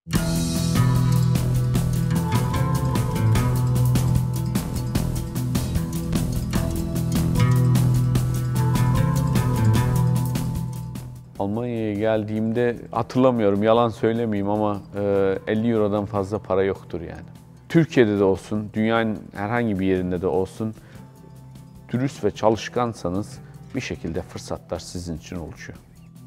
Almanya'ya geldiğimde hatırlamıyorum, yalan söylemeyeyim ama 50 Euro'dan fazla para yoktur yani. Türkiye'de de olsun, dünyanın herhangi bir yerinde de olsun, dürüst ve çalışkansanız bir şekilde fırsatlar sizin için oluşuyor.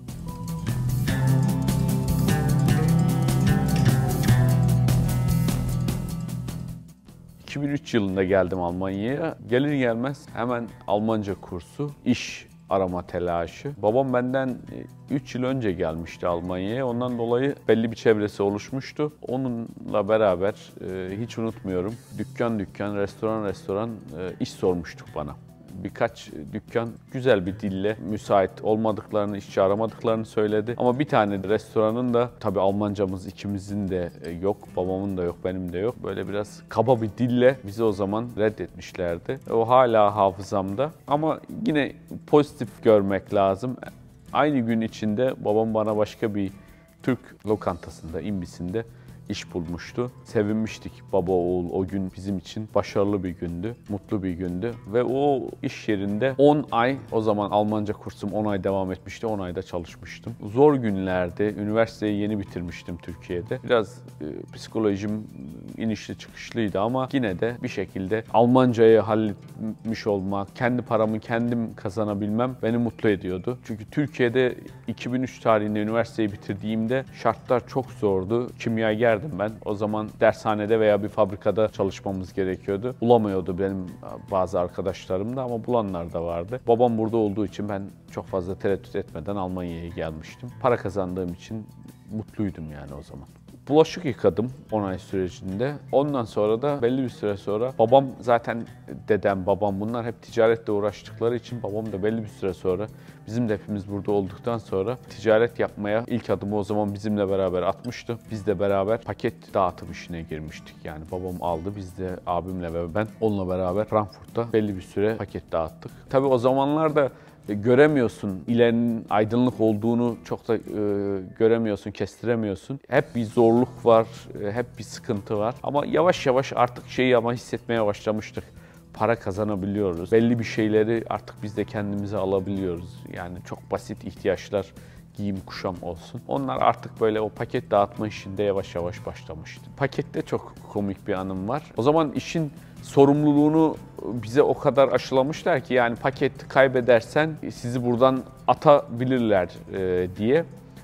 ...2003 yılında geldim Almanya'ya. Gelir gelmez hemen Almanca kursu, iş arama telaşı. Babam benden 3 yıl önce gelmişti Almanya'ya. Ondan dolayı belli bir çevresi oluşmuştu. Onunla beraber hiç unutmuyorum, dükkan dükkan, restoran iş sormuştuk bana. Birkaç dükkan güzel bir dille müsait olmadıklarını, işçi aramadıklarını söyledi. Ama bir tane restoranın da tabii Almancamız ikimizin de yok, babamın da yok, benim de yok. Böyle biraz kaba bir dille bizi o zaman reddetmişlerdi. O hala hafızamda ama yine pozitif görmek lazım. Aynı gün içinde babam bana başka bir Türk lokantasında, imbisinde iş bulmuştu. Sevinmiştik baba oğul, o gün bizim için başarılı bir gündü, mutlu bir gündü. Ve o iş yerinde 10 ay, o zaman Almanca kursum 10 ay devam etmişti, 10 ayda çalışmıştım. Zor günlerde, üniversiteyi yeni bitirmiştim Türkiye'de. Biraz psikolojim inişli çıkışlıydı ama yine de bir şekilde Almancayı halletmiş olmak, kendi paramı kendim kazanabilmem beni mutlu ediyordu. Çünkü Türkiye'de 2003 tarihinde üniversiteyi bitirdiğimde şartlar çok zordu. Kimyagerdim ben. O zaman dershanede veya bir fabrikada çalışmamız gerekiyordu. Bulamıyordu benim bazı arkadaşlarım da ama bulanlar da vardı. Babam burada olduğu için ben çok fazla tereddüt etmeden Almanya'ya gelmiştim. Para kazandığım için mutluydum yani o zaman. Bulaşık yıkadım 10 ay sürecinde. Ondan sonra da belli bir süre sonra babam, zaten dedem, babam bunlar hep ticaretle uğraştıkları için babam da belli bir süre sonra, bizim de hepimiz burada olduktan sonra ticaret yapmaya ilk adımı o zaman bizimle beraber atmıştı. Biz de beraber paket dağıtım işine girmiştik. Yani babam aldı, biz de abimle ve ben onunla beraber Frankfurt'ta belli bir süre paket dağıttık. Tabii o zamanlarda göremiyorsun, ilerinin aydınlık olduğunu çok da göremiyorsun, kestiremiyorsun. Hep bir zorluk var, hep bir sıkıntı var. Ama yavaş yavaş artık hissetmeye başlamıştık. Para kazanabiliyoruz. Belli bir şeyleri artık biz de kendimize alabiliyoruz. Yani çok basit ihtiyaçlar, giyim, kuşam olsun. Onlar artık böyle o paket dağıtma işinde yavaş yavaş başlamıştı. Pakette çok komik bir anım var. O zaman işin sorumluluğunu bize o kadar aşılamışlar ki yani paket kaybedersen sizi buradan atabilirler diye.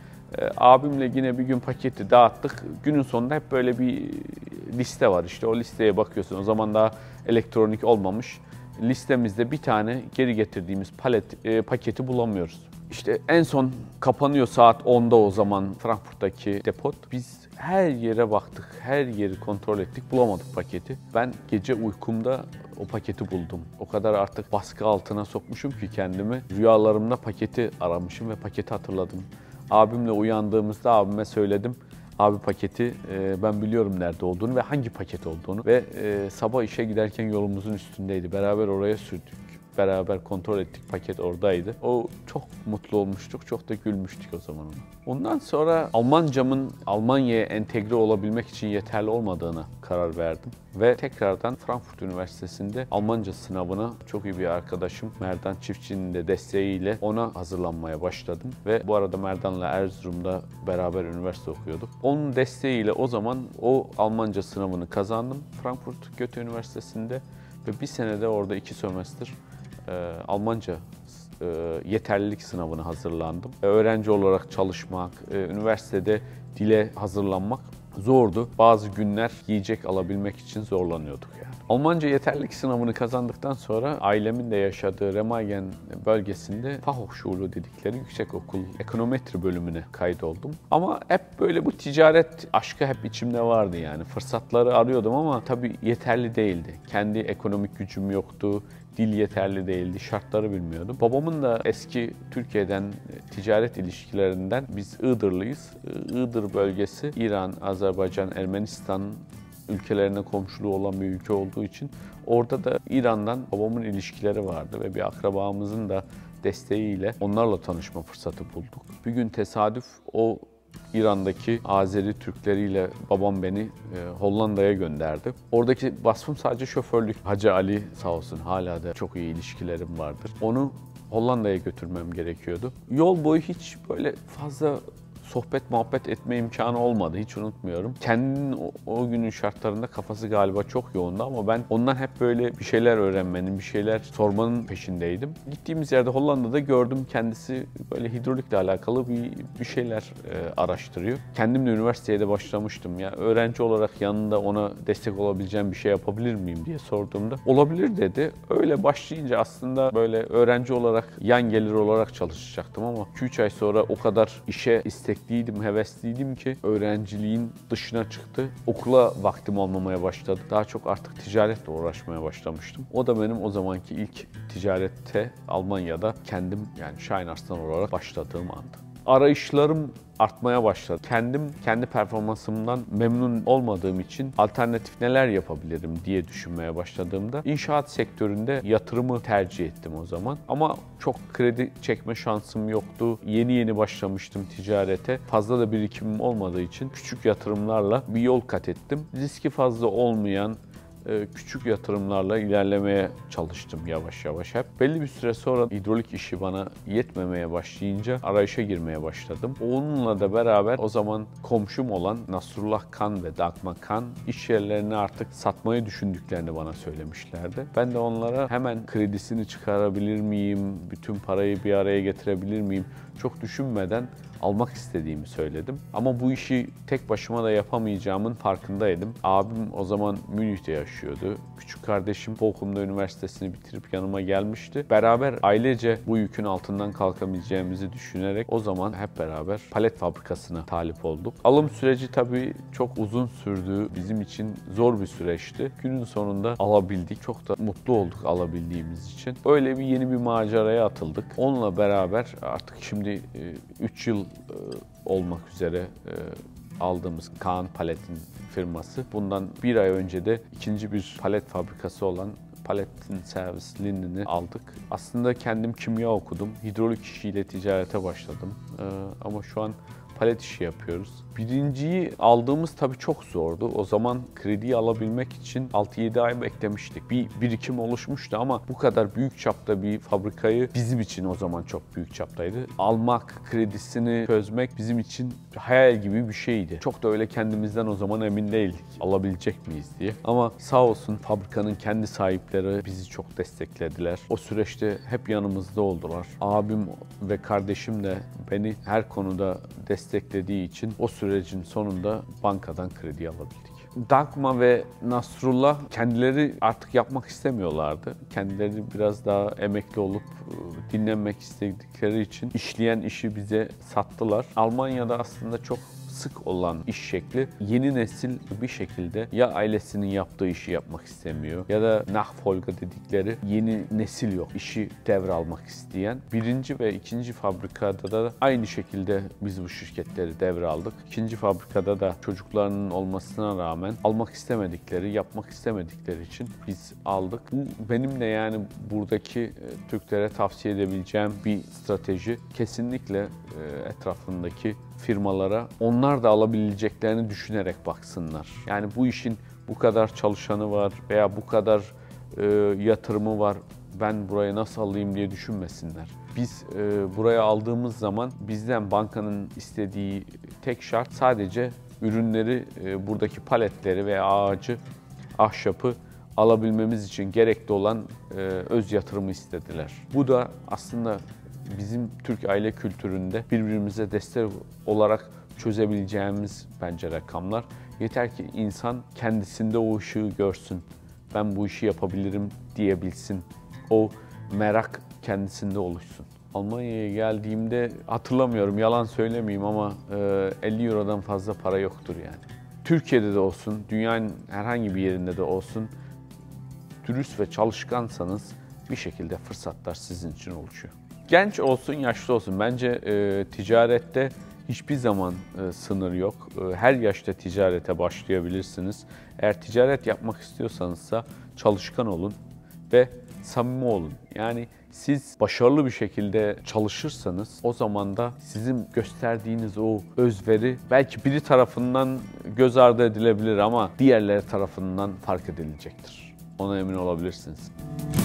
Abimle yine bir gün paketi dağıttık. Günün sonunda hep böyle bir liste var, işte o listeye bakıyorsun. O zaman daha elektronik olmamış. Listemizde bir tane geri getirdiğimiz paketi bulamıyoruz. İşte en son kapanıyor saat 10'da o zaman Frankfurt'taki depot. Biz her yere baktık, her yeri kontrol ettik, bulamadık paketi. Ben gece uykumda o paketi buldum. O kadar artık baskı altına sokmuşum ki kendimi. Rüyalarımda paketi aramışım ve paketi hatırladım. Abimle uyandığımızda abime söyledim. Abi paketi ben biliyorum nerede olduğunu ve hangi paket olduğunu. Ve sabah işe giderken yolumuzun üstündeydi. Beraber oraya sürdük. Beraber kontrol ettik, paket oradaydı. O çok mutlu olmuştuk, çok da gülmüştük o zaman. Ondan sonra Almancamın Almanya'ya entegre olabilmek için yeterli olmadığına karar verdim. Ve tekrardan Frankfurt Üniversitesi'nde Almanca sınavına çok iyi bir arkadaşım Merdan Çiftçi'nin de desteğiyle ona hazırlanmaya başladım. Ve bu arada Merdan'la Erzurum'da beraber üniversite okuyorduk. Onun desteğiyle o zaman o Almanca sınavını kazandım Frankfurt Goethe Üniversitesi'nde. Ve bir senede orada 2 sömestr Almanca yeterlilik sınavına hazırlandım. Öğrenci olarak çalışmak, üniversitede dile hazırlanmak zordu. Bazı günler yiyecek alabilmek için zorlanıyorduk yani. Almanca yeterlilik sınavını kazandıktan sonra ailemin de yaşadığı Remagen bölgesinde Fachhochschule dedikleri yüksekokul ekonometri bölümüne kaydoldum. Ama hep böyle bu ticaret aşkı hep içimde vardı yani. Fırsatları arıyordum ama tabii yeterli değildi. Kendi ekonomik gücüm yoktu. Dil yeterli değildi, şartları bilmiyordum. Babamın da eski Türkiye'den ticaret ilişkilerinden, biz Iğdırlıyız. Iğdır bölgesi İran, Azerbaycan, Ermenistan ülkelerine komşuluğu olan bir ülke olduğu için orada da İran'dan babamın ilişkileri vardı ve bir akrabamızın da desteğiyle onlarla tanışma fırsatı bulduk. Bir gün tesadüf o İran'daki Azeri Türkleriyle babam beni Hollanda'ya gönderdi. Oradaki vasfım sadece şoförlük. Hacı Ali sağ olsun hala da çok iyi ilişkilerim vardır. Onu Hollanda'ya götürmem gerekiyordu. Yol boyu hiç böyle fazla sohbet muhabbet etme imkanı olmadı. Hiç unutmuyorum. Kendinin o günün şartlarında kafası galiba çok yoğundu ama ben ondan hep böyle bir şeyler öğrenmenin, bir şeyler sormanın peşindeydim. Gittiğimiz yerde Hollanda'da gördüm kendisi böyle hidrolikle alakalı bir şeyler araştırıyor. Kendim de üniversiteye de başlamıştım ya. Öğrenci olarak yanında ona destek olabileceğim bir şey yapabilir miyim diye sorduğumda olabilir dedi. Öyle başlayınca aslında böyle öğrenci olarak yan gelir olarak çalışacaktım ama 2-3 ay sonra o kadar işe istekliydim, hevesliydim ki öğrenciliğin dışına çıktı. Okula vaktim olmamaya başladı. Daha çok artık ticaretle uğraşmaya başlamıştım. O da benim o zamanki ilk ticarette Almanya'da kendim yani Şahin Arslan olarak başladığım andı. Arayışlarım artmaya başladı. Kendi performansımdan memnun olmadığım için alternatif neler yapabilirim diye düşünmeye başladığımda inşaat sektöründe yatırımı tercih ettim o zaman. Ama çok kredi çekme şansım yoktu. Yeni başlamıştım ticarete. Fazla da birikimim olmadığı için küçük yatırımlarla bir yol kat ettim. Riski fazla olmayan küçük yatırımlarla ilerlemeye çalıştım yavaş yavaş hep. Belli bir süre sonra hidrolik işi bana yetmemeye başlayınca arayışa girmeye başladım. Onunla da beraber o zaman komşum olan Nasrullah Kan ve Dagmar Kan iş yerlerini artık satmayı düşündüklerini bana söylemişlerdi. Ben de onlara hemen kredisini çıkarabilir miyim, bütün parayı bir araya getirebilir miyim çok düşünmeden almak istediğimi söyledim. Ama bu işi tek başıma da yapamayacağımın farkındaydım. Abim o zaman Münih'te yaşıyordu. Küçük kardeşim Bochum'da üniversitesini bitirip yanıma gelmişti. Beraber ailece bu yükün altından kalkabileceğimizi düşünerek o zaman hep beraber palet fabrikasına talip olduk. Alım süreci tabii çok uzun sürdü. Bizim için zor bir süreçti. Günün sonunda alabildik. Çok da mutlu olduk alabildiğimiz için. Öyle yeni bir maceraya atıldık. Onunla beraber artık şimdi 3 yıl olmak üzere aldığımız Kaan Palet'in firması. Bundan bir ay önce de ikinci bir palet fabrikası olan Paletin Servis Linden'i aldık. Aslında kendim kimya okudum. Hidrolik işiyle ticarete başladım. Ama şu an palet işi yapıyoruz. Birinciyi aldığımız tabii çok zordu. O zaman krediyi alabilmek için 6-7 ay beklemiştik. Bir birikim oluşmuştu ama bu kadar büyük çapta bir fabrikayı bizim için o zaman çok büyük çaptaydı. Almak, kredisini çözmek bizim için hayal gibi bir şeydi. Çok da öyle kendimizden o zaman emin değildik. Alabilecek miyiz diye. Ama sağ olsun fabrikanın kendi sahipleri bizi çok desteklediler. O süreçte hep yanımızda oldular. Abim ve kardeşim de beni her konuda desteklediği için o sürecin sonunda bankadan kredi alabildik. Dagmar ve Nasrullah kendileri artık yapmak istemiyorlardı. Kendileri biraz daha emekli olup dinlenmek istedikleri için işleyen işi bize sattılar. Almanya'da aslında çok sık olan iş şekli yeni nesil bir şekilde ya ailesinin yaptığı işi yapmak istemiyor ya da Nachfolger dedikleri yeni nesil yok. İşi devralmak isteyen. Birinci ve ikinci fabrikada da aynı şekilde biz bu şirketleri devraldık. İkinci fabrikada da çocuklarının olmasına rağmen almak istemedikleri, yapmak istemedikleri için biz aldık. Bu benim de yani buradaki Türklere tavsiye edebileceğim bir strateji. Kesinlikle etrafındaki firmalara onlar da alabileceklerini düşünerek baksınlar. Yani bu işin bu kadar çalışanı var veya bu kadar yatırımı var, ben buraya nasıl alayım diye düşünmesinler. Biz buraya aldığımız zaman bizden bankanın istediği tek şart sadece ürünleri, buradaki paletleri veya ağacı, ahşapı alabilmemiz için gerekli olan öz yatırımı istediler. Bu da aslında bizim Türk aile kültüründe birbirimize destek olarak çözebileceğimiz bence rakamlar. Yeter ki insan kendisinde o ışığı görsün. Ben bu işi yapabilirim diyebilsin. O merak kendisinde oluşsun. Almanya'ya geldiğimde hatırlamıyorum, yalan söylemeyeyim ama 50 Euro'dan fazla para yoktur yani. Türkiye'de de olsun, dünyanın herhangi bir yerinde de olsun, dürüst ve çalışkansanız bir şekilde fırsatlar sizin için oluşuyor. Genç olsun, yaşlı olsun. Bence ticarette hiçbir zaman sınır yok. Her yaşta ticarete başlayabilirsiniz. Eğer ticaret yapmak istiyorsanızsa çalışkan olun ve samimi olun. Yani Siz başarılı bir şekilde çalışırsanız o zaman da sizin gösterdiğiniz o özveri belki biri tarafından göz ardı edilebilir ama diğerleri tarafından fark edilecektir. Ona emin olabilirsiniz.